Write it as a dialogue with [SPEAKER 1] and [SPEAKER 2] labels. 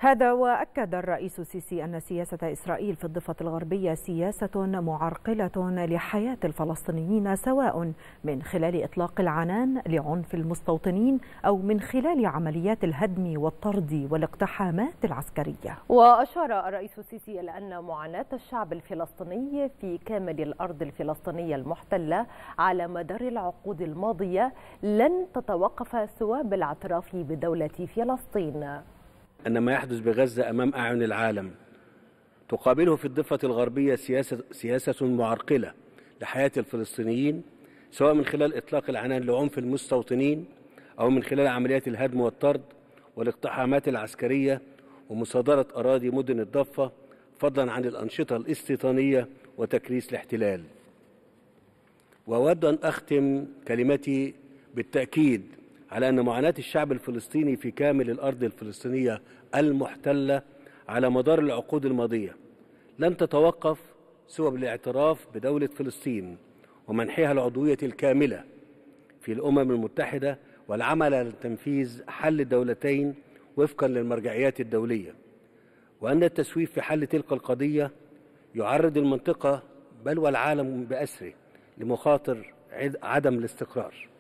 [SPEAKER 1] هذا وأكد الرئيس السيسي أن سياسة إسرائيل في الضفة الغربية سياسة معرقلة لحياة الفلسطينيين، سواء من خلال إطلاق العنان لعنف المستوطنين أو من خلال عمليات الهدم والطرد والاقتحامات العسكرية.
[SPEAKER 2] وأشار الرئيس السيسي إلى أن معاناة الشعب الفلسطيني في كامل الأرض الفلسطينية المحتلة على مدار العقود الماضية لن تتوقف سوى بالاعتراف بدولة فلسطين.
[SPEAKER 3] أن ما يحدث بغزة أمام أعين العالم تقابله في الضفة الغربية سياسة معرقلة لحياة الفلسطينيين، سواء من خلال إطلاق العنان لعنف المستوطنين أو من خلال عمليات الهدم والطرد والاقتحامات العسكرية ومصادرة أراضي مدن الضفة، فضلا عن الأنشطة الاستيطانية وتكريس الاحتلال. وأود أن أختم كلمتي بالتأكيد على أن معاناة الشعب الفلسطيني في كامل الأرض الفلسطينية المحتلة على مدار العقود الماضية لن تتوقف سوى بالاعتراف بدولة فلسطين ومنحها العضوية الكاملة في الأمم المتحدة والعمل على تنفيذ حل الدولتين وفقا للمرجعيات الدولية، وأن التسويف في حل تلك القضية يعرض المنطقة بل والعالم بأسره لمخاطر عدم الاستقرار.